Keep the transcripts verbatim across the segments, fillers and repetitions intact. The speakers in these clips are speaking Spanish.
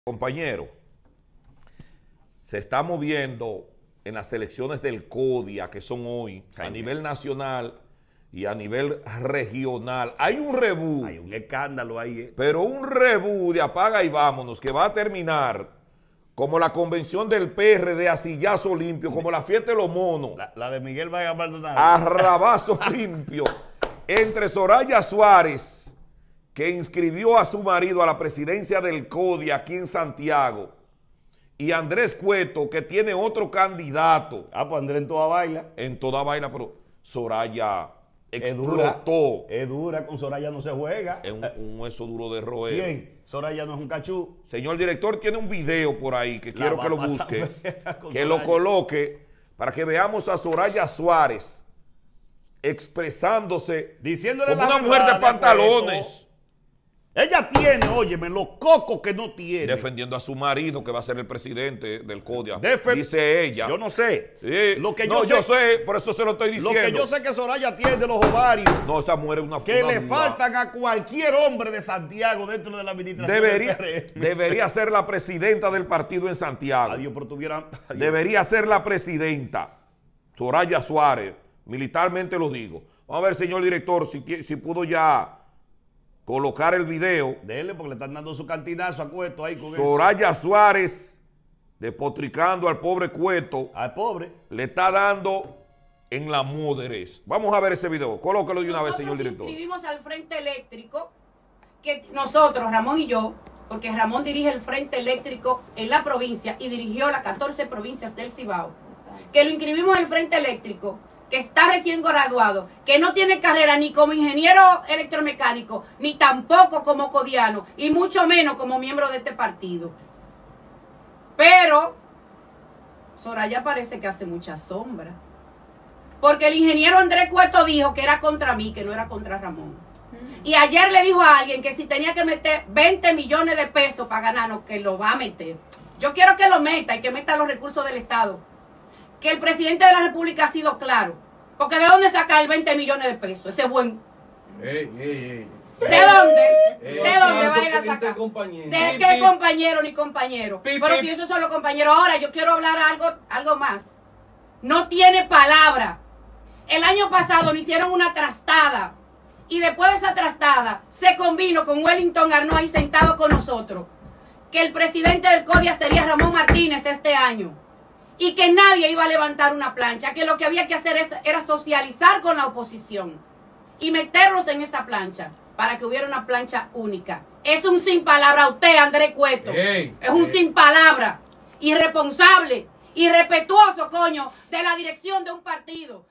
Compañero, se está moviendo en las elecciones del CODIA, que son hoy, a nivel nacional y a nivel regional. Hay un rebú. Hay un escándalo ahí. Eh. Pero un rebú de apaga y vámonos, que va a terminar como la convención del P R D a sillazo limpio, como la fiesta de los monos. La, la de Miguel Vargas Maldonado. A rabazo limpio. Entre Soraya Suárez, que inscribió a su marido a la presidencia del CODIA aquí en Santiago, y Andrés Cueto, que tiene otro candidato. Ah, pues Andrés en toda baila. En toda baila, pero Soraya explotó. Es dura, es dura, con Soraya no se juega. Es un, un hueso duro de roer. ¿Quién? Soraya no es un cachú. Señor director, tiene un video por ahí que La quiero que lo busque, que lo coloque para que veamos a Soraya Suárez expresándose diciéndole como la una mujer de verdad, pantalones. Ella tiene, óyeme, los cocos que no tiene. Defendiendo a su marido, que va a ser el presidente del CODIA. Defen Dice ella. Yo no sé. Sí. Lo que no, yo, yo sé, sé, por eso se lo estoy diciendo. Lo que yo sé que Soraya tiene de los ovarios. No, esa mujer es una Que una le dura. faltan a cualquier hombre de Santiago dentro de la administración Debería, del P R D. debería ser la presidenta del partido en Santiago. Adiós, pero tuviera, adiós. Debería ser la presidenta. Soraya Suárez, militarmente lo digo. Vamos a ver, señor director, si, si pudo ya colocar el video. Dele, porque le están dando su cantinazo a Cueto ahí con Soraya eso. Suárez, despotricando al pobre Cueto. Al pobre. Le está dando en la moderez. Vamos a ver ese video. Colóquelo de una nosotros vez, señor director. Nosotros inscribimos al Frente Eléctrico, que nosotros, Ramón y yo, porque Ramón dirige el Frente Eléctrico en la provincia y dirigió las catorce provincias del Cibao, que lo inscribimos en el Frente Eléctrico, que está recién graduado, que no tiene carrera ni como ingeniero electromecánico, ni tampoco como codiano, y mucho menos como miembro de este partido. Pero Soraya parece que hace mucha sombra. Porque el ingeniero Andrés Cueto dijo que era contra mí, que no era contra Ramón. Y ayer le dijo a alguien que si tenía que meter veinte millones de pesos para ganarnos, que lo va a meter. Yo quiero que lo meta y que meta los recursos del Estado. Que el presidente de la República ha sido claro. Porque ¿de dónde saca el veinte millones de pesos? Ese buen... Ey, ey, ey. ¿De dónde? Ey, ¿De dónde va a ir a ey, sacar? compañero. ¿De Pi, qué pi. compañero ni compañero? Pi, Pero pi. si esos son los compañeros. Ahora yo quiero hablar algo, algo más. No tiene palabra. El año pasado me hicieron una trastada. Y después de esa trastada se convino con Wellington Arnold ahí sentado con nosotros. Que el presidente del CODIA sería Ramón Martínez este año. Y que nadie iba a levantar una plancha, que lo que había que hacer es, era socializar con la oposición y meterlos en esa plancha para que hubiera una plancha única. Es un sin palabra usted, Andrés Cueto. Ey, es un ey. sin palabra, irresponsable, irrespetuoso, coño, de la dirección de un partido.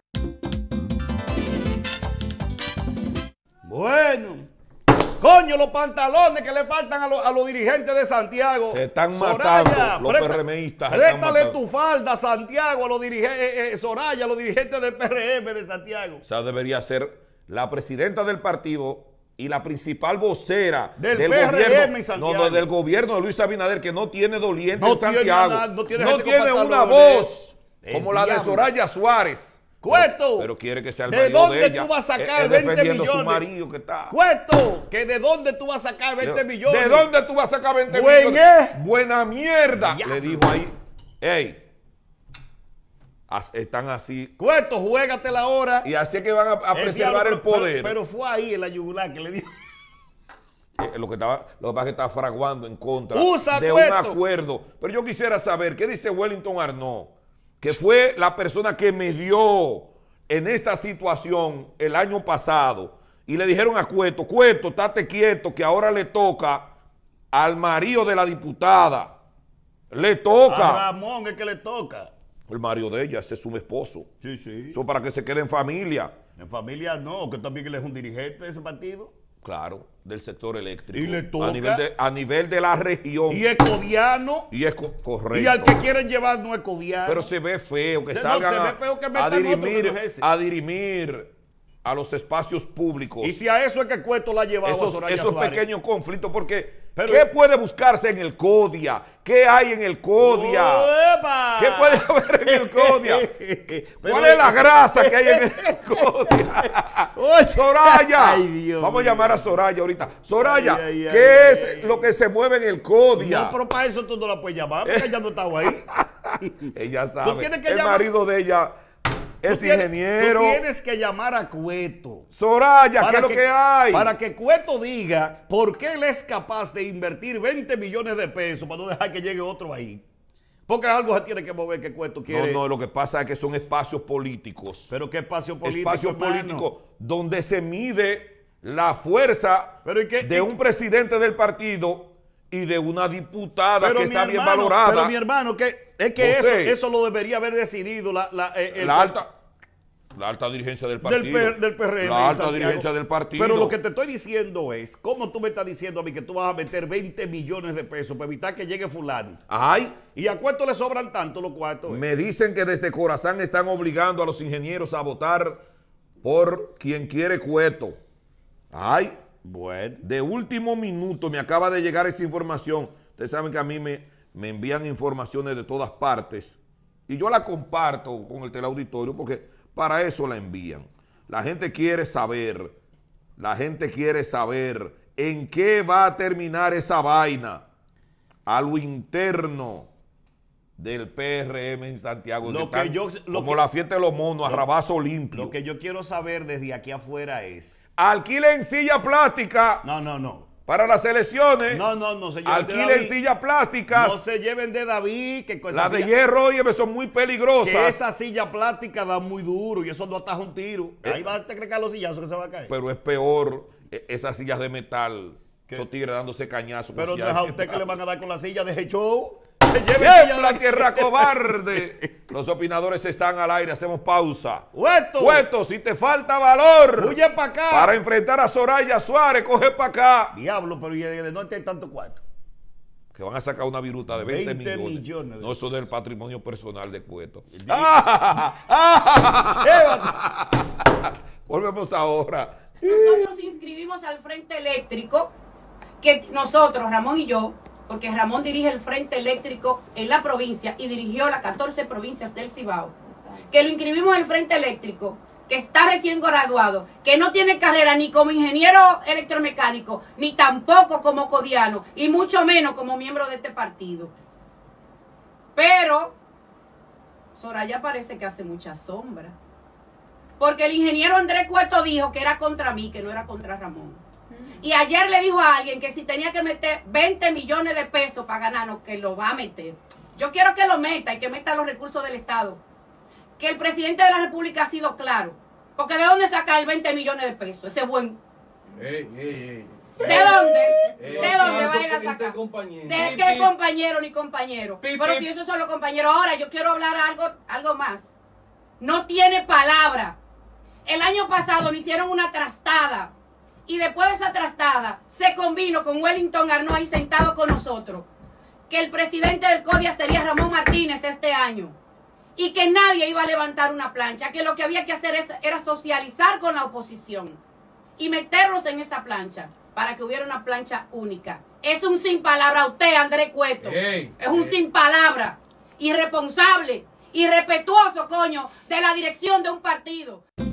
Bueno. Coño, los pantalones que le faltan a, lo, a los dirigentes de Santiago. Se están Soraya, matando los presta, PRMistas. se están Préstale matando. tu falda, Santiago, a los dirigentes, eh, eh, Soraya, a los dirigentes del P R M de Santiago. O sea, debería ser la presidenta del partido y la principal vocera del, del P R M gobierno, en Santiago. no, no, del gobierno de Luis Abinader, que no tiene doliente No en tiene Santiago. nada, no tiene no gente tiene con una pantalones. voz El como la de diablo. Soraya Suárez. Cueto, Pero, pero quiere que sea el ¿de marido dónde de ella. tú vas a Eh, sacar eh, veinte defendiendo a su millones? marido que está. Cueto, que de dónde tú vas a sacar veinte millones. ¿De dónde tú vas a sacar veinte Buen millones? es. Buena mierda. Diablo. Le dijo ahí. Ey. as- Están así. Cueto, juégatela ahora. Y así es que van a, a El preservar diablo, el poder. Pero, pero fue ahí en la yugular que le dijo. Eh, Lo que, estaba, lo que pasa es que está fraguando en contra Usa de Cueto. un acuerdo. Pero yo quisiera saber, ¿qué dice Wellington Arnold? Que fue la persona que me dio en esta situación el año pasado. Y le dijeron a Cueto, Cueto, estate quieto, que ahora le toca al marido de la diputada. Le toca. A Ramón es que le toca. El marido de ella, ese es su esposo. Sí, sí. Eso para que se quede en familia. En familia no, que también él es un dirigente de ese partido. Claro, del sector eléctrico. Y le toca. A nivel de, a nivel de la región. Y es codiano. Y es co- correcto. Y al que quieren llevar no es codiano. Pero se ve feo que Se- no, salgan se ve a- feo que a, metan otro que dirimir, no es ese. a dirimir a los espacios públicos. Y si a eso es que Cueto la ha llevado a esos, Soraya esos Suárez. pequeños conflictos, porque Pero- ¿qué puede buscarse en el CODIA? ¿Qué hay en el CODIA? ¡Epa! ¿Qué puede haber en el CODIA? Pero- ¿Cuál es la grasa que hay en el CODIA? Soraya. Ay, Dios Vamos mío. a llamar a Soraya ahorita. Soraya, Ay, ay, ¿qué ay, es ay, lo ay. que se mueve en el CODIA? No, pero para eso tú no la puedes llamar, porque ella no estaba ahí. Ella sabe. Tú tienes que el llamar- marido de ella es Tú tienes- ingeniero. Tú tienes que llamar a Cueto. Soraya, ¿qué es lo que hay? Para que Cueto diga por qué él es capaz de invertir veinte millones de pesos para no dejar que llegue otro ahí. Porque algo se tiene que mover que Cueto No, quiere. no, lo que pasa es que son espacios políticos. Pero qué espacio político. Espacios hermano? políticos donde se mide la fuerza Pero ¿y qué- de y- un presidente del partido y de una diputada Pero que mi está bien hermano, valorada. Pero mi hermano, que es que eso, José. eso lo debería haber decidido la, la, eh, el- la alta la alta dirigencia del partido. del, P- del P R M. La en alta Santiago. dirigencia del partido. Pero lo que te estoy diciendo es, ¿cómo tú me estás diciendo a mí que tú vas a meter veinte millones de pesos para evitar que llegue fulano? Ay, ¿Y a cuánto le sobran tanto los cuartos? me dicen que desde Corazán están obligando a los ingenieros a votar por quien quiere Cueto. Ay, Bueno. de último minuto me acaba de llegar esa información. Ustedes saben que a mí me, me envían informaciones de todas partes y yo la comparto con el teleauditorio porque para eso la envían. La gente quiere saber, la gente quiere saber en qué va a terminar esa vaina a lo interno del P R M en Santiago. Lo Están que yo- lo como que- la fiesta de los monos, a rabazo limpio. Lo que yo quiero saber desde aquí afuera es... Alquilen silla plástica No, no, no. para las elecciones. No, no, no, señor. Alquilen sillas plásticas. No se lleven de David, que con esa Las de silla- hierro, oye, son muy peligrosas. que esa silla plástica da muy duro y eso no ataja un tiro. Eh. Ahí va a creer que a los sillazos que se va a caer. Pero es peor eh, esas sillas de metal. ¿Qué? Esos tigres dándose cañazos. Pero con no sillas es a de usted que metal. le van a dar con la silla de show. Se lleve silla ¡Tiembla, de tierra cobarde! Los opinadores están al aire. Hacemos pausa. ¡Hueto! Cueto, si te falta valor ¡Huye para acá! para enfrentar a Soraya Suárez, coge para acá. Diablo, pero ¿y de dónde hay tanto cuarto? Que van a sacar una viruta de veinte, veinte millones. millones. No, eso del patrimonio personal de Cueto. Volvemos ahora. Nosotros inscribimos al Frente Eléctrico, que nosotros, Ramón y yo, porque Ramón dirige el Frente Eléctrico en la provincia y dirigió las catorce provincias del Cibao, que lo inscribimos en el Frente Eléctrico, que está recién graduado, que no tiene carrera ni como ingeniero electromecánico, ni tampoco como codiano, y mucho menos como miembro de este partido. Pero Soraya parece que hace mucha sombra. Porque el ingeniero Andrés Cueto dijo que era contra mí, que no era contra Ramón. Y ayer le dijo a alguien que si tenía que meter veinte millones de pesos para ganarnos, que lo va a meter. Yo quiero que lo meta y que meta los recursos del Estado. Que el presidente de la República ha sido claro. Porque ¿de dónde saca el veinte millones de pesos? Ese buen... Ey, ey, ey. ¿De dónde? Eh, ¿De dónde va a ir a entre sacar? compañeros. ¿De Pi, qué pi. compañero ni compañero? Pi, Pero pi. si esos son los compañeros. Ahora yo quiero hablar algo, algo más. No tiene palabra. El año pasado me hicieron una trastada. Y después de esa trastada se convino con Wellington Arnoux ahí sentado con nosotros. Que el presidente del CODIA sería Ramón Martínez este año. Y que nadie iba a levantar una plancha. Que lo que había que hacer es, era socializar con la oposición. Y meterlos en esa plancha. Para que hubiera una plancha única. Es un sin palabra usted, Andrés Cueto. Ey, es un ey. sin palabra. Irresponsable. Irrespetuoso, coño, de la dirección de un partido.